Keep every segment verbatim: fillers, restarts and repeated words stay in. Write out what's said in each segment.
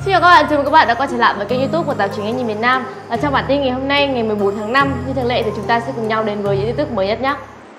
Xin chào các bạn, chào mừng các bạn đã quay trở lại với kênh YouTube của tạp chí Nghe Nhìn Việt Nam. Ở trong bản tin ngày hôm nay, ngày mười bốn tháng năm, như thường lệ thì chúng ta sẽ cùng nhau đến với những tin tức mới nhất nhé.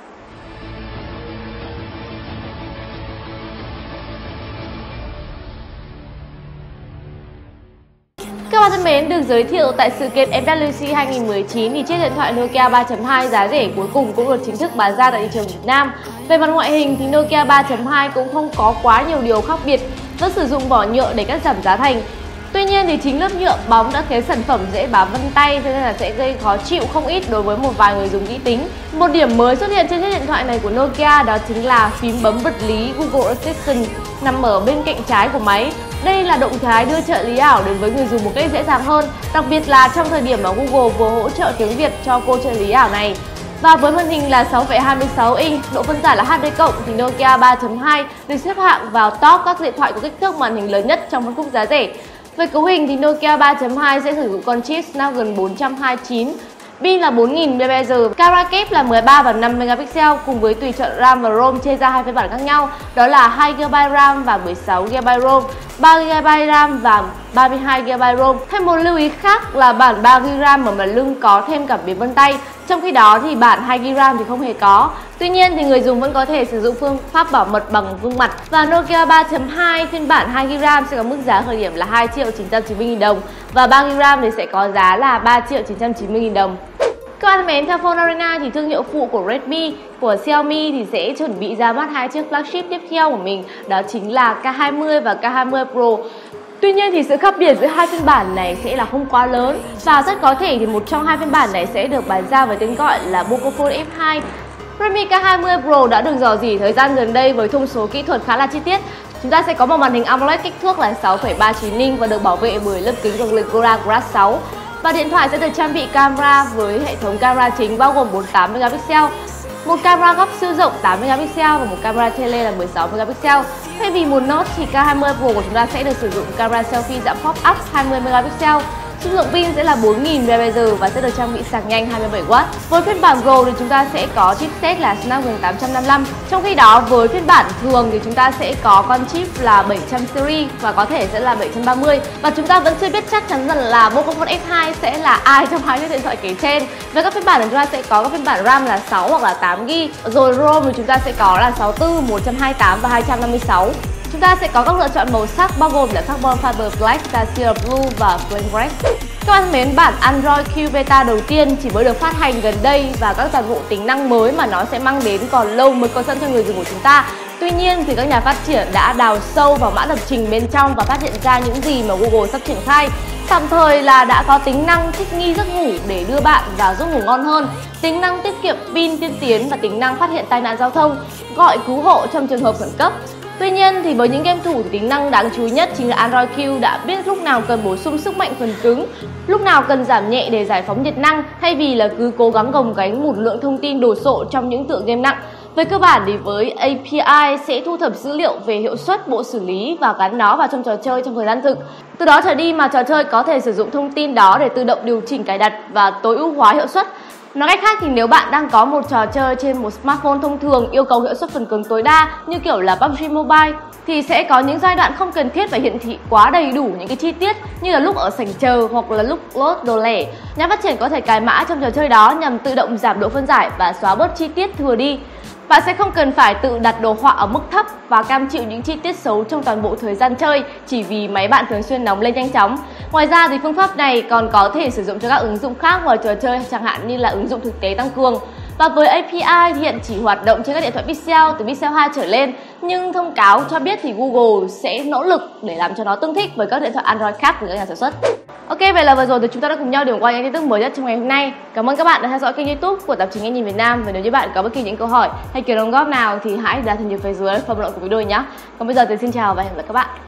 Các bạn thân mến, được giới thiệu tại sự kiện em vê kép xê hai nghìn mười chín thì chiếc điện thoại Nokia ba chấm hai giá rẻ cuối cùng cũng được chính thức bán ra tại thị trường Việt Nam. Về mặt ngoại hình thì Nokia ba chấm hai cũng không có quá nhiều điều khác biệt, vẫn sử dụng vỏ nhựa để cắt giảm giá thành. Tuy nhiên thì chính lớp nhựa bóng đã khiến sản phẩm dễ bám vân tay, cho nên là sẽ gây khó chịu không ít đối với một vài người dùng kỹ tính. Một điểm mới xuất hiện trên chiếc điện thoại này của Nokia đó chính là phím bấm vật lý Google Assistant nằm ở bên cạnh trái của máy. Đây là động thái đưa trợ lý ảo đến với người dùng một cách dễ dàng hơn, đặc biệt là trong thời điểm mà Google vừa hỗ trợ tiếng Việt cho cô trợ lý ảo này. Và với màn hình là sáu phẩy hai mươi sáu inch, độ phân giải là hát đê cộng thì Nokia ba chấm hai được xếp hạng vào top các điện thoại có kích thước màn hình lớn nhất trong phân khúc giá rẻ. Về cấu hình thì Nokia ba chấm hai sẽ sử dụng con chip Snapdragon bốn trăm hai mươi chín, pin là bốn nghìn mi li am pe, camera kép là mười ba và năm megapixel cùng với tùy chọn RAM và ROM chia ra hai phiên bản khác nhau, đó là hai gi ga bai RAM và mười sáu gi ga bai ROM, ba gi ga bai RAM và ba mươi hai gi ga bai ROM. Thêm một lưu ý khác là bản ba gi ga bai RAM ở mặt lưng có thêm cảm biến vân tay, trong khi đó thì bản hai gi ga bai RAM thì không hề có. Tuy nhiên thì người dùng vẫn có thể sử dụng phương pháp bảo mật bằng gương mặt. Và Nokia ba chấm hai phiên bản hai gi ga bai RAM sẽ có mức giá khởi điểm là hai triệu chín trăm chín mươi nghìn đồng và ba gi ga bai RAM thì sẽ có giá là ba triệu chín trăm chín mươi nghìn đồng. Các bạn thân mến, theo Phone Arena thì thương hiệu phụ của Redmi, của Xiaomi thì sẽ chuẩn bị ra mắt hai chiếc flagship tiếp theo của mình, đó chính là K hai mươi và K hai mươi Pro. Tuy nhiên thì sự khác biệt giữa hai phiên bản này sẽ là không quá lớn và rất có thể thì một trong hai phiên bản này sẽ được bán ra với tên gọi là Pocophone F hai. Redmi K hai mươi Pro đã được dò dỉ thời gian gần đây với thông số kỹ thuật khá là chi tiết. Chúng ta sẽ có một màn hình AMOLED kích thước là sáu phẩy ba chín inch và được bảo vệ bởi lớp kính cường lực Gorilla Glass sáu. Và điện thoại sẽ được trang bị camera với hệ thống camera chính bao gồm bốn mươi tám megapixel, một camera góc siêu rộng tám megapixel và một camera tele là mười sáu megapixel. Thay vì một nốt thì K hai mươi Pro của chúng ta sẽ được sử dụng camera selfie dạng pop-up hai mươi megapixel. Dung lượng pin sẽ là bốn nghìn mi li am pe và sẽ được trang bị sạc nhanh hai mươi bảy oát. Với phiên bản Pro thì chúng ta sẽ có chipset là Snapdragon tám trăm năm mươi lăm. Trong khi đó với phiên bản thường thì chúng ta sẽ có con chip là bảy trăm series và có thể sẽ là bảy trăm ba mươi. Và chúng ta vẫn chưa biết chắc chắn rằng là Pocophone F hai sẽ là ai trong hai chiếc điện thoại kể trên. Với các phiên bản thì chúng ta sẽ có các phiên bản RAM là sáu hoặc là tám gi ga bai. Rồi ROM thì chúng ta sẽ có là sáu mươi tư, một trăm hai mươi tám và hai trăm năm mươi sáu. Chúng ta sẽ có các lựa chọn màu sắc bao gồm là Carbon Fiber Black, Tarsier Blue và Flame Red. Các bạn thân mến, bản Android Q Beta đầu tiên chỉ mới được phát hành gần đây và các toàn bộ tính năng mới mà nó sẽ mang đến còn lâu mới có sẵn cho người dùng của chúng ta. Tuy nhiên thì các nhà phát triển đã đào sâu vào mã lập trình bên trong và phát hiện ra những gì mà Google sắp triển khai. Tạm thời là đã có tính năng thích nghi giấc ngủ để đưa bạn vào giấc ngủ ngon hơn, tính năng tiết kiệm pin tiên tiến và tính năng phát hiện tai nạn giao thông, gọi cứu hộ trong trường hợp khẩn cấp. Tuy nhiên thì với những game thủ thì tính năng đáng chú ý nhất chính là Android Q đã biết lúc nào cần bổ sung sức mạnh phần cứng, lúc nào cần giảm nhẹ để giải phóng nhiệt năng thay vì là cứ cố gắng gồng gánh một lượng thông tin đồ sộ trong những tựa game nặng. Về cơ bản thì với a pê i sẽ thu thập dữ liệu về hiệu suất bộ xử lý và gắn nó vào trong trò chơi trong thời gian thực. Từ đó trở đi mà trò chơi có thể sử dụng thông tin đó để tự động điều chỉnh cài đặt và tối ưu hóa hiệu suất. Nói cách khác thì nếu bạn đang có một trò chơi trên một smartphone thông thường yêu cầu hiệu suất phần cứng tối đa như kiểu là pê u bê giê Mobile thì sẽ có những giai đoạn không cần thiết phải hiển thị quá đầy đủ những cái chi tiết như là lúc ở sảnh chờ hoặc là lúc load đồ lẻ. Nhà phát triển có thể cài mã trong trò chơi đó nhằm tự động giảm độ phân giải và xóa bớt chi tiết thừa đi. Bạn sẽ không cần phải tự đặt đồ họa ở mức thấp và cam chịu những chi tiết xấu trong toàn bộ thời gian chơi chỉ vì máy bạn thường xuyên nóng lên nhanh chóng. Ngoài ra thì phương pháp này còn có thể sử dụng cho các ứng dụng khác ngoài trò chơi, chẳng hạn như là ứng dụng thực tế tăng cường. Và với a pê i thì hiện chỉ hoạt động trên các điện thoại Pixel từ Pixel hai trở lên, nhưng thông cáo cho biết thì Google sẽ nỗ lực để làm cho nó tương thích với các điện thoại Android khác của các nhà sản xuất. Ok, vậy là vừa rồi thì chúng ta đã cùng nhau điểm qua những tin tức mới nhất trong ngày hôm nay. Cảm ơn các bạn đã theo dõi kênh YouTube của tạp chí Nghe Nhìn Việt Nam. Và nếu như bạn có bất kỳ những câu hỏi hay kiểu đóng góp nào thì hãy để lại phần dưới phần bình luận của video nhé. Còn bây giờ thì xin chào và hẹn gặp lại các bạn.